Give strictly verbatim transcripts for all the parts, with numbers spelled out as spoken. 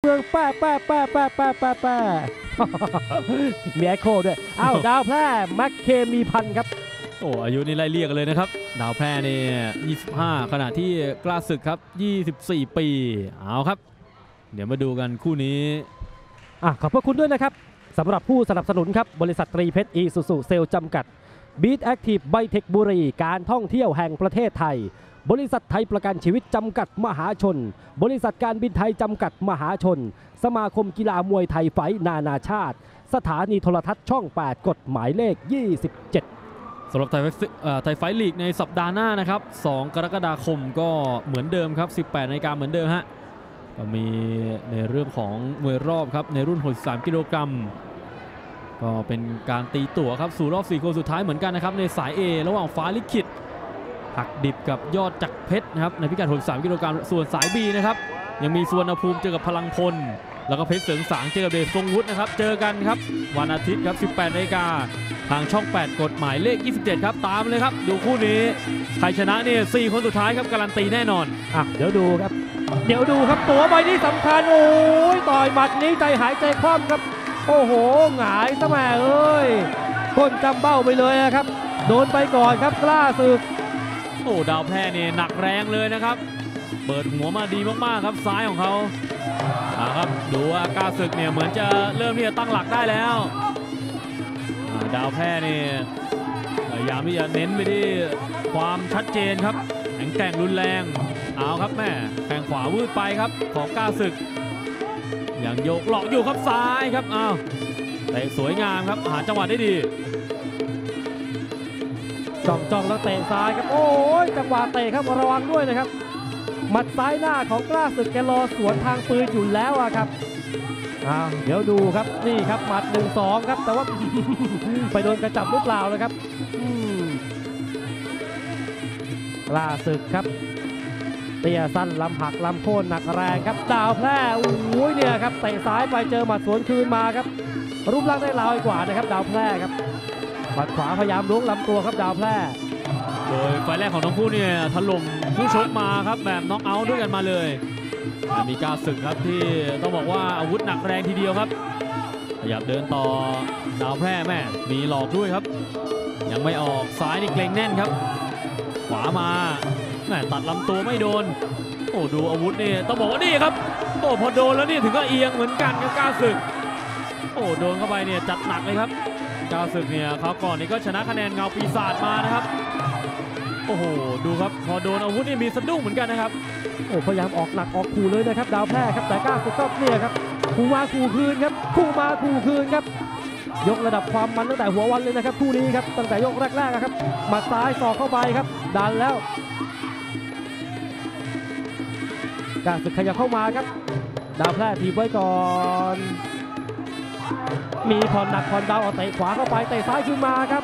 มืองแป้แป้แป้แป้แป้แป้แป้มีแอคโคด้วยอ้าวดาวแพร่แม็กเคมีพันครับโอ้อายุนี่ไล่เรียกกันเลยนะครับดาวแพร่นี่ยี่สิบห้าขณะที่กล้าศึกครับยี่สิบสี่ปีเอาครับเดี๋ยวมาดูกันคู่นี้อ่ะขอบพระคุณด้วยนะครับสำหรับผู้สนับสนุนครับบริษัทตรีเพชรอีซูซูเซลจำกัดบีทแอคทีฟไบเทคบุรีการท่องเที่ยวแห่งประเทศไทยบริษัทไทยประกันชีวิตจำกัดมหาชนบริษัทการบินไทยจำกัดมหาชนสมาคมกีฬามวยไทยไฟนานาชาติสถานีโทรทัศน์ช่องแปดกฎหมายเลขยี่สิบเจ็ดสำหรับไทยไทยไฟลีกในสัปดาห์หน้านะครับสองกรกฎาคมก็เหมือนเดิมครับสิบแปดนาฬิกาเหมือนเดิมฮะก็มีในเรื่องของมวยรอบครับในรุ่นหกสิบสามกิโลกรัมก็เป็นการตีตั๋วครับสู่รอบสี่คนสุดท้ายเหมือนกันนะครับในสาย A ระหว่างฟ้าลิขิตหักดิบกับยอดจักรเพชรนะครับในพิกัดหกสิบสามกิโลกรัมส่วนสาย B นะครับยังมีสุวรรณภูมิเจอกับพลังพลแล้วก็เพชรเสริงสางเจอกับเดชทรงวุฒินะครับเจอกันครับวันอาทิตย์ครับสิบแปดนาฬิกาทางช่องแปดกฎหมายเลขยี่สิบเจ็ดครับตามเลยครับดูคู่นี้ใครชนะเนี่ยสี่คนสุดท้ายครับการันตีแน่นอนอ่ะเดี๋ยวดูครับเดี๋ยวดูครับตั๋วใบนี้สำคัญโอ้ยต่อยหมัดนี้ใจหายใจคว่ำครับโอ้โหหงายซะแม่เอ้ยก้นจำเบ้าไปเลยนะครับโดนไปก่อนครับกล้าศึกโอ้ดาวแพร่นี่หนักแรงเลยนะครับเปิดหัวมาดีมากๆครับซ้ายของเขาครับดูว่ากล้าศึกเนี่ยเหมือนจะเริ่มที่จะตั้งหลักได้แล้วดาวแพร่นี่พยายามที่จะเน้นไปที่ความชัดเจนครับแข็งแกร่งรุนแรงเอาครับแม่แข้งขวาวืดไปครับของกล้าศึกอย่างโยกหลอกอยู่ครับซ้ายครับอ้าวเตะสวยงามครับหาจังหวะได้ดีจ้องจ้องแล้วเตะซ้ายครับโอ้ยจังหวะเตะครับระวังด้วยนะครับหมัดซ้ายหน้าของกล้าศึกแกรอสวนทางปืนอยู่แล้วอะครับอ้าวเดี๋ยวดูครับนี่ครับหมัดหนึ่งสองครับแต่ว่า ไปโดนกระจับหรือเปล่านะครับกล้าศึกครับเตี้ยสั้นลำผักลำโค่นหนักแรงครับดาวแพร่โอ้ยเนี่ยครับเตะซ้ายไปเจอหมัดสวนคืนมาครับรูปร่างได้ลอยกว่านะครับดาวแพร่ครับหมัดขวาพยายามล้วงลำตัวครับดาวแพร่โดยไฟแรกของทั้งคู่เนี่ยถล่มผู้ชกมาครับแบบน็อกเอาท์ด้วยกันมาเลยมีกล้าศึกครับที่ต้องบอกว่าอาวุธหนักแรงทีเดียวครับขยับเดินต่อดาวแพร่แม่มีหลอกด้วยครับยังไม่ออกซ้ายนี่เกรงแน่นครับขวามาแม่ตัดลำตัวไม่โดนโอ้ดูอาวุธนี่ต้องบอกว่านี่ครับโอ้พอโดนแล้วนี่ถึงก็เอียงเหมือนกันกับกล้าศึกโอ้โดนเข้าไปเนี่ยจัดหนักเลยครับกล้าศึกเนี่ยเขาก่อนนี่ก็ชนะคะแนนเงาปีศาจมานะครับโอ้โหดูครับพอโดนอาวุธนี่มีสะดุ้งเหมือนกันนะครับโอ้พยายามออกหนักออกขู่เลยนะครับดาวแพร่ครับแต่กล้าศึกก็เนี่ยครับขู่มาขู่คืนครับขู่มาขู่คืนครับยกระดับความมันตั้งแต่หัววันเลยนะครับคู่นี้ครับตั้งแต่ยกแรกๆครับหมัดซ้ายสอกเข้าไปครับดันแล้วกล้าศึกขยับเข้ามาครับดาวแพร่ทีบไว้ก่อนมีผ่อนหนักผ่อนเบาเอาเตะขวาเข้าไปเตะซ้ายขึ้นมาครับ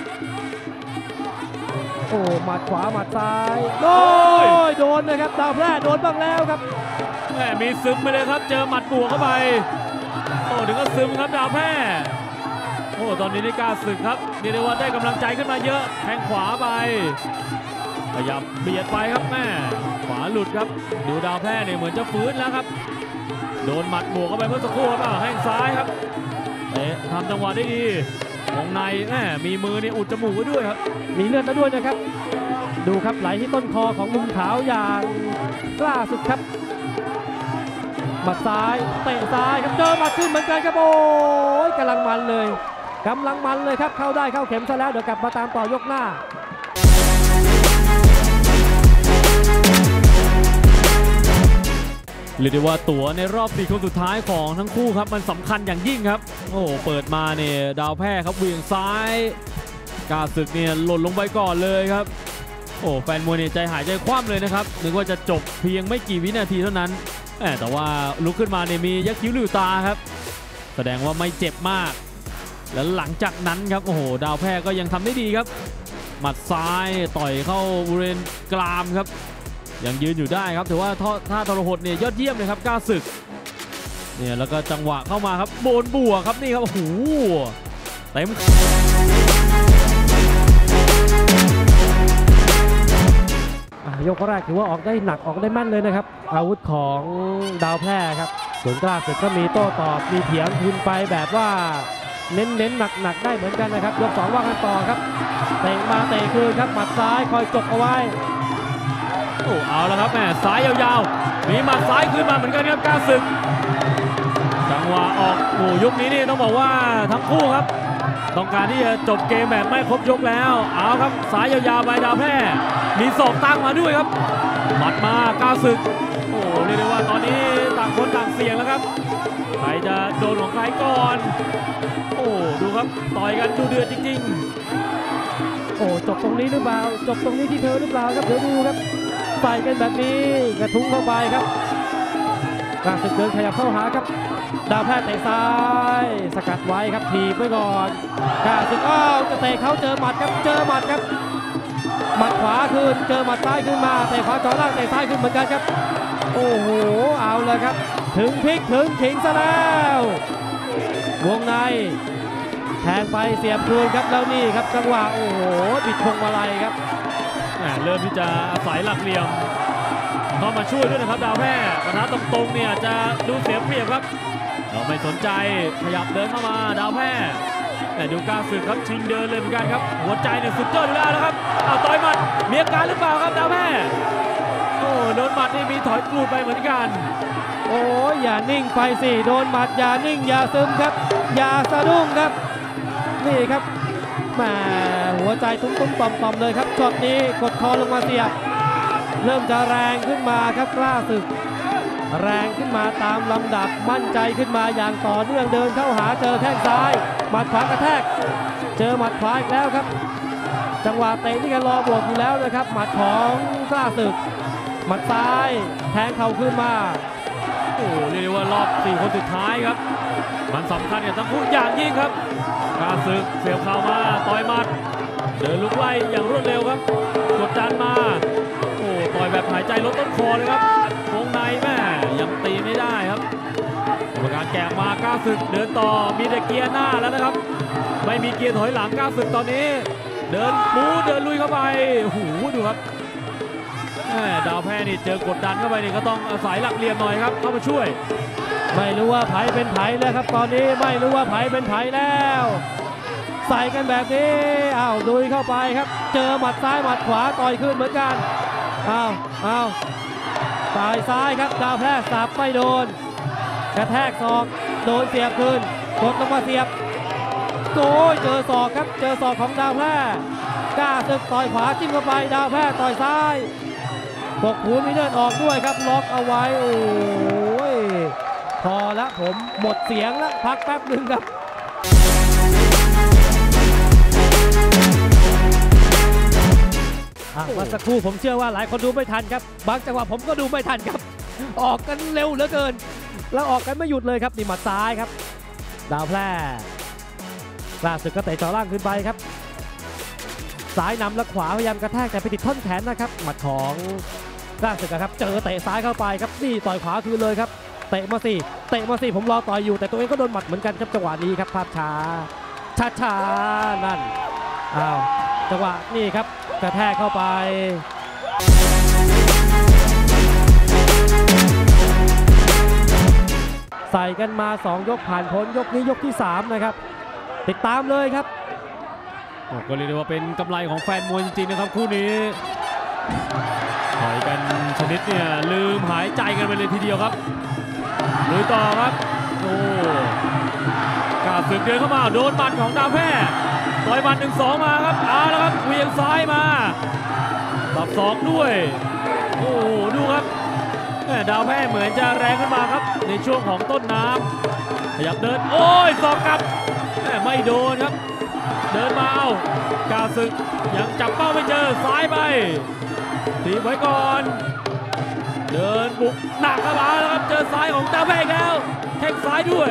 โอ้หมัดขวาหมัดซ้ายโอ้ยโดนนะครับดาวแพร่โดนบ้างแล้วครับแหมมีซึมไปเลยครับเจอหมัดบวกเข้าไปโอ้ถึงก็ซึมครับดาวแพร่โอ้ตอนนี้นี่กล้าศึกครับนี่เรียกว่าได้กำลังใจขึ้นมาเยอะแทงขวาไปพยายามเบียดไปครับแม่ขวาหลุดครับดูดาวแพร่เนี่ยเหมือนจะฟื้นแล้วครับโดนหมัดบวกเข้าไปเมื่อสักครู่ครับแข้งซ้ายครับเตะทำจังหวะได้ดีวงในแม่มีมือนี่อุดจมูกไว้ด้วยครับมีเลือดแล้วด้วยนะครับดูครับไหลที่ต้นคอของมุมขาวอย่างกล้าศึกครับหมัดซ้ายเตะซ้ายครับเจอหมัดขึ้นเหมือนกันครับโอ้ยกำลังมันเลยกำลังมันเลยครับเข้าได้เข้าเข็มซะแล้วเดี๋ยวกลับมาตามต่อยกหน้าเรียกได้ว่าตั๋วในรอบสี่คนสุดท้ายของทั้งคู่ครับมันสำคัญอย่างยิ่งครับโอ้เปิดมาเนี่ยดาวแพร่ครับเวียงซ้ายกล้าศึกเนี่ยหล่นลงไปก่อนเลยครับโอ้แฟนมวยเนี่ยใจหายใจคว่ำเลยนะครับนึกว่าจะจบเพียงไม่กี่วินาทีเท่านั้นแต่ว่าลุกขึ้นมาเนี่ยมียักคิ้วหลิวตาครับแสดงว่าไม่เจ็บมากแล้วหลังจากนั้นครับโอ้โหดาวแพร่ก็ยังทำได้ดีครับหมัดซ้ายต่อยเข้าบริเวณกรามครับยังยืนอยู่ได้ครับถือว่าท่าทรหดเนี่ยยอดเยี่ยมเลยครับกล้าศึกเนี่ยแล้วก็จังหวะเข้ามาครับโบนบวกครับนี่ครับโอ้โหเต็มยกแรกถือว่าออกได้หนักออกได้แม่นเลยนะครับอาวุธของดาวแพร่ครับส่วนกล้าศึกก็มีโต้ตอบมีเถียงคืนไปแบบว่าเน้นเน้นหนักหนักได้เหมือนกันนะครับยกสองว่ากันต่อครับเตะมาเตะคืนครับหมัดซ้ายคอยจบเอาไว้โอ้เอาแล้วครับแม่ซ้ายยาวๆมีหมัดซ้ายขึ้นมาเหมือนกันครับกล้าศึกจังหวะออกโอ้ยกนี้นี่ต้องบอกว่าทั้งคู่ครับต้องการที่จะจบเกมแบบไม่ครบยกแล้วเอาครับซ้ายยาวๆไปดาวแพร่มีศอกตั้งมาด้วยครับหมัดมากล้าศึกโอ้เรียกได้ว่าตอนนี้ต่างคนต่างเสี่ยงแล้วครับใครจะโดนของใครก่อนโอ้ดูครับต่อยกันดูเดือดจริงๆโอ้จบตรงนี้หรือเปล่าจบตรงนี้ที่เธอหรือเปล่าครับเดี๋ยวดูครับใส่กันแบบนี้กระทุ้งเข้าไปครับกล้าศึกเดินขยับเข้าหาครับดาวแพทย์เตะซ้ายสกัดไว้ครับถีบไว้ก่อนกล้าศึกอ้าวจะเตะเขาเจอหมัดครับเจอหมัดครับหมัดขวาคืนเจอหมัดซ้ายขึ้นมาเตะขวาจ่อล่างเตะซ้ายขึ้นเหมือนกันครับโอ้โหเอาเลยครับถึงพลิกถึงขิงซะแล้ววงในแทงไปเสียบคืนครับแล้วนี่ครับจังหวะโอ้โหบิดพวงมาลัยครับเริ่มที่จะอาศัยหลักเหลี่ยมเข้ามาช่วยด้วยนะครับดาวแพร่กระทะตรงๆเนี่ยจะดูเสียเปรียบครับเราไม่สนใจขยับเดินเข้ามาดาวแพร่แต่ดูกล้าศึกครับชิงเดินเลยเหมือนกันครับหัวใจเนี่ยสุดยอดอยู่แล้วนะครับเอาต่อยหมัดมีอาการหรือเปล่าครับดาวแพร่โอ้โดนหมัดนี่มีถอยกรูดไปเหมือนกันโอ้ยอย่านิ่งไปสิโดนหมัดอย่านิ่งอย่าซึมครับอย่าสะดุ้งครับนี่ครับแหมหัวใจตุ้มๆต่อมๆเลยครับช็อตนี้กดคอลงมาเสียบเริ่มจะแรงขึ้นมาครับกล้าศึกแรงขึ้นมาตามลำดับมั่นใจขึ้นมาอย่างต่อเนื่องเดินเข้าหาเจอแข้งซ้ายหมัดขวากระแทกเจอหมัดขวาอีกแล้วครับจังหวะเตะที่กันรอบวกอยู่แล้วนะครับหมัดของกล้าศึกหมัดซ้ายแทงเข่าขึ้นมาโอ้เรียกได้ว่ารอบสี่คนสุดท้ายครับมันสำคัญกับทั้งคู่อย่างยิ่งครับกล้าศึกเสียบเข่ามาต่อยหมัดเดินลุกไล่อย่างรวดเร็วครับกดดันมาโอ้ต่อยแบบหายใจลดต้นคอเลยครับวงในแม่ยังตีไม่ได้ครับกรรมการแกะมากล้าศึกเดินต่อมีแต่เกียร์หน้าแล้วนะครับไม่มีเกียร์ถอยหลังกล้าศึกตอนนี้เดินปูเดินลุยเข้าไปโอ้โหดูครับดาวแพ้นี่เจอกดดันเข้าไปนี่ก็ต้องอาศัยหลักเหลี่ยมหน่อยครับเข้ามาช่วยไม่รู้ว่าไผเป็นไผแล้วครับตอนนี้ไม่รู้ว่าไผเป็นไผแล้วใส่กันแบบนี้อ้าวลุยเข้าไปครับเจอหมัดซ้ายหมัดขวาต่อยขึ้นเหมือนกันอ้าวอ้าวต่อยซ้ายครับดาวแพร่สับไม่โดนกระแทกศอกโดนเสียบคืนกดลงมาเสียบโอ้ยเจอศอกครับเจอศอกของดาวแพร่กล้าศึกต่อยขวาจิ้มเข้าไปดาวแพร่ต่อยซ้ายปกหูมีเลือดออกด้วยครับล็อกเอาไว้โอ้ยพอแล้วผมหมดเสียงแล้วพักแป๊บหนึ่งครับเมื่อสักครู่ผมเชื่อว่าหลายคนดูไม่ทันครับบางจังหวะผมก็ดูไม่ทันครับออกกันเร็วเหลือเกินแล้วออกกันไม่หยุดเลยครับนี่หมัดซ้ายครับดาวแพร่กล้าศึกก็เตะจ่อล่างขึ้นไปครับซ้ายนำและขวาพยายามกระแทกแต่ไปติดท่อนแขนนะครับหมัดของกล้าศึกครับเจอเตะซ้ายเข้าไปครับนี่ต่อยขวาคืนเลยครับเตะมาสิเตะมาสิผมรอต่อยอยู่แต่ตัวเองก็โดนหมัดเหมือนกันครับจังหวะนี้ครับภาพช้าช้าช้านั่นอ้าวจังหวะนี่ครับกระแทกเข้าไปใส่กันมาสองยกผ่านพ้นยกนี้ยกที่สามนะครับติดตามเลยครับก็เรียกได้ว่าเป็นกำไรของแฟนมวยจริงๆนะครับคู่นี้ต่อยกันชนิดเนี่ยลืมหายใจกันไปเลยทีเดียวครับลุยต่อครับโอ้กล้าศึกเดินเข้ามาโดนหมัดของดาวแพร่ต่อยหมัดหนึ่งสองมาครับเอาแล้วครับเวียงซ้ายมาตับสองด้วยโอ้ดูครับดาวแพร่เหมือนจะแรงขึ้นมาครับในช่วงของต้นน้ำขยับเดินโอ้ยศอกกลับไม่โดนครับเดินมาเอากล้าศึกยังจับเป้าไม่เจอซ้ายไปตีไว้ก่อนเดินบุกหนักเข้ามาแล้วครับเจอซ้ายของดาวแพร่แล้วแข้งซ้ายด้วย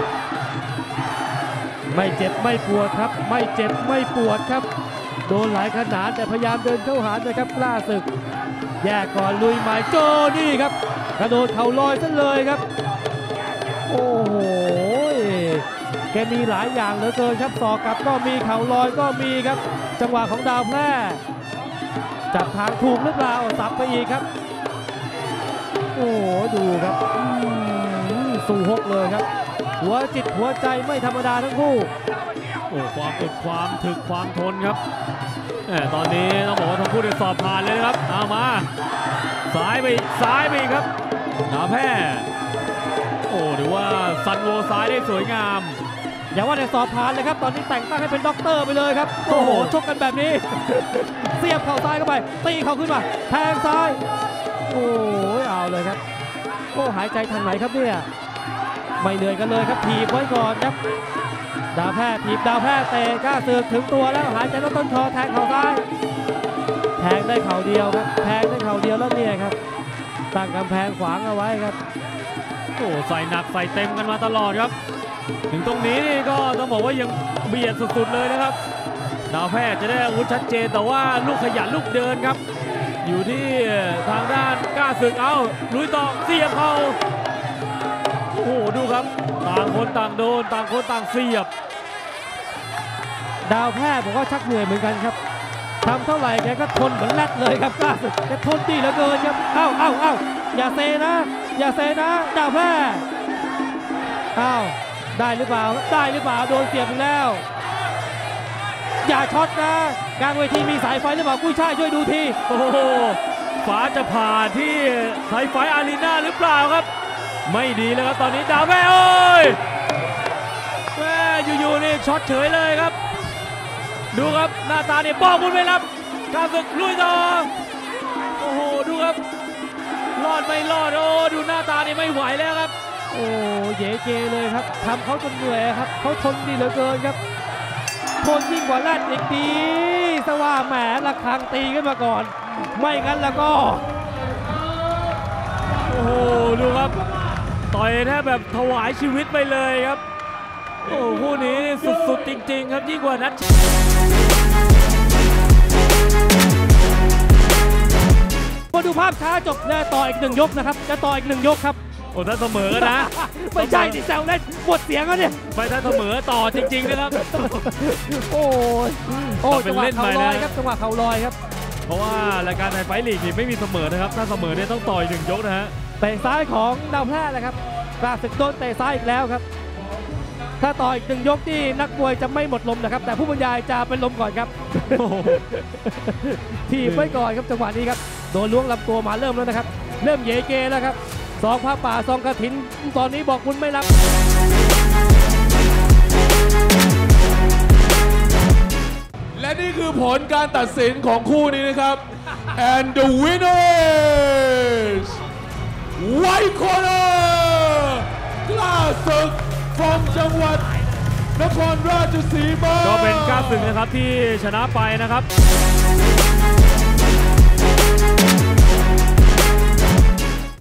ไม่เจ็บไม่ปวดครับไม่เจ็บไม่ปวดครับโดนหลายขนาดแต่พยายามเดินเข้าหานะครับกล้าศึกแยกก่อนลุยหมายโจนี่ครับกระโดดเข่าลอยซะเลยครับโอ้โหแกมีหลายอย่างเหลือเกินครับศอกกลับก็มีเข่าลอยก็มีครับจังหวะของดาวแพร่จับทางถูกหรือเปล่าสับไปอีกครับโอ้โหดูครับสู่ฮกเลยครับหัวจิตหัวใจไม่ธรรมดาทั้งคู่โอ้ความอึดความถึกความทนครับแหมตอนนี้ต้องบอกว่าทั้งคู่ได้สอบผ่านเลยนะครับเอามาซ้ายไปซ้ายไปอีกครับดาวแพร่โอ้ถือว่าซันโวซ้ายได้สวยงามอย่าว่าแต่สอบผ่านเลยครับตอนนี้แต่งตั้งให้เป็นด็อกเตอร์ไปเลยครับโอ้โหชกกันแบบนี้ เสียบเข่าซ้ายเข้าไปตีเข่าขึ้นมาแทงซ้ายโอ้ยเอาเลยครับโอ้หายใจทางไหนครับเนี่ยไม่เหนื่อยกันเลยครับถีบไว้ก่อนครับดาวแพร่ถีบดาวแพร่เตะกล้าศึกถึงตัวแล้วหายใจลดต้นคอแทงเข่าซ้ายแทงได้เข่าเดียวครับแทงได้เข่าเดียวแล้วเนี่ยครับตั้งกำแพงขวางเอาไว้ครับโอ้ใส่หนักใส่เต็มกันมาตลอดครับถึงตรงนี้นี่ก็ต้องบอกว่ายังเบียดสุดๆเลยนะครับดาวแพทย์จะได้อาวุธชัดเจนแต่ว่าลูกขยันลูกเดินครับอยู่ที่ทางด้านกล้าศึกเอาลุยต่อเสียบเขาโอ้โหดูครับต่างคนต่างโดนต่างคนต่างเสียบดาวแพร่บอกว่าชักเหนื่อยเหมือนกันครับทำเท่าไหร่แกก็ทนเหมือนแรดเลยครับกล้าศึกแกทนดีเหลือเกินครับเอ้าเอ้าเอ้าอย่าเซนะอย่าเซนะดาวแพร่เอ้าได้หรือเปล่าได้หรือเปล่าโดนเสียบอีกแล้วอย่าช็อตนะกลางเวทีมีสายไฟหรือเปล่ากุ้ยช่ายช่วยดูทีโอ้โหฟ้าจะผ่าที่ไทยไฟอารีนาหรือเปล่าครับไม่ดีเลยครับตอนนี้ดาวแพร่โอ้ยแม่อยู่ๆนี่ช็อตเฉยเลยครับดูครับหน้าตาเนี่ยป้องบุญไม่รับกล้าศึกลุยต่อโอ้โหดูครับรอดไม่รอดโอ้ดูหน้าตานี่ไม่ไหวแล้วครับโอ้เยเกเลยครับทำเขาจนเหนื่อยครับเขาทนดีเหลือเกินครับทนยิ่งกว่าแรดอีกดีสว่าแหมระฆังตีขึ้นมาก่อนไม่งั้นแล้วก็โอ้โหดูครับต่อยแทบแบบถวายชีวิตไปเลยครับโอ้คู่นี้สุดๆจริงๆครับยิ่งกว่านัดมาดูภาพช้าจบจะต่ออีกหนึ่งยกนะครับจะต่ออีกหนึ่งยกครับโอ้ถ้าเสมอนะไม่ใช่ดิแซวเล่นหมดเสียงแล้วเนี่ยไปถ้าเสมอต่อจริงๆนะครับโอ้ยโอ้จังหวะเล่นเข่าไปลนะอยครับจังหวะเข่าลอยครับเพราะว่ารายการไทยไฟท์ลีกนี่ไม่มีเสมอนะครับถ้าเสมอเนี่ยต้องต่อยหนึ่งยกนะฮะเตะซ้ายของดาวแพร่เลยครับกล้าศึกโดนเตะซ้ายอีกแล้วครับถ้าต่ออีกหนึ่งยกที่นักมวยจะไม่หมดลมนะครับแต่ผู้บรรยายจะเป็นลมก่อนครับ ทีบไว้ก่อนครับจังหวะนี้ครับโดนล้วงลำตัวมาเริ่มแล้วนะครับเริ่มเยเกแล้วครับสองพระป่าสองกระถินตอนนี้บอกคุณไม่รับและนี่คือผลการตัดสินของคู่นี้นะครับ and the winner is White Corner กล้าศึก from จังหวัดนครราชสีมาก็เป็นกล้าศึกนะครับที่ชนะไปนะครับ